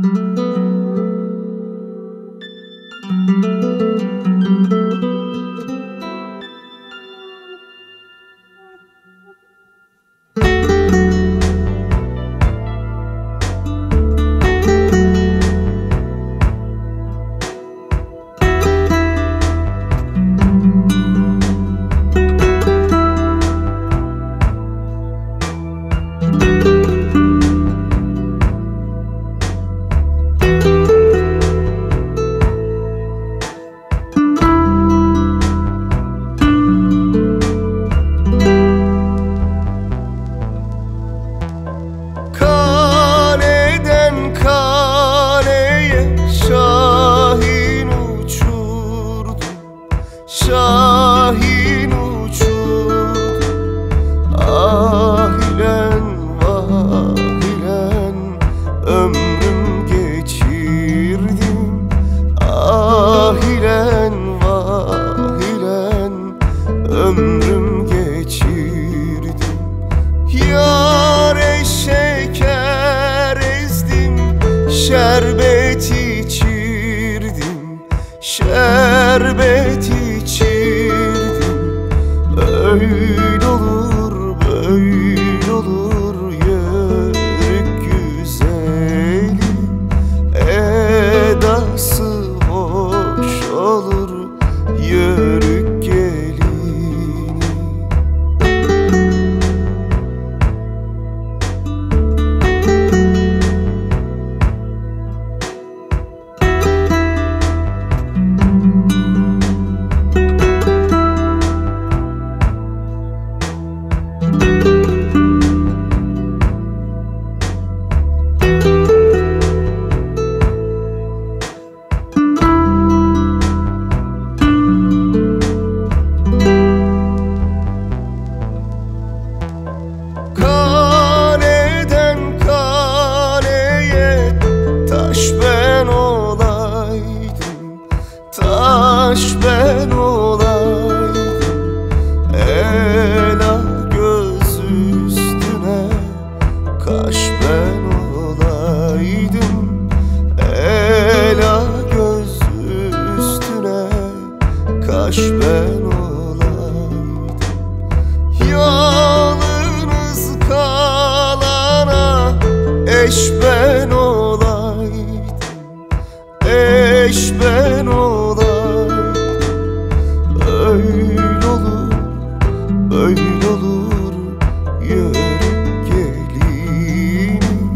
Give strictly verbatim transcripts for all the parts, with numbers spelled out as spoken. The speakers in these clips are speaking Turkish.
Şahin uçurdu, ahilen vahilen ömrüm geçirdim. Ahilen vahilen ömrüm geçirdim. Yâre şeker ezdim, şerbet içirdim, şerbet içirdim. Öyle olur, böyle olur yörük güzeli, edası hoş olur yörük gelini. Taş ben olaydım, ela göz üstüne kaş ben olaydım, ela göz üstüne kaş ben olaydım. Yalnız kalana eş ben olaydım, eş ben olaydım. Öyle olur, öyle olur yörük gelini,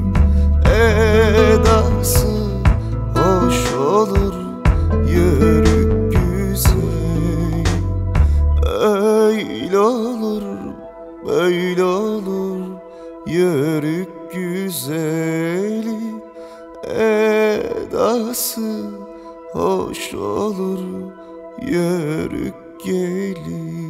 edası hoş olur yörük güzeli. Öyle olur, böyle olur yörük güzeli, edası hoş olur yörük gelini.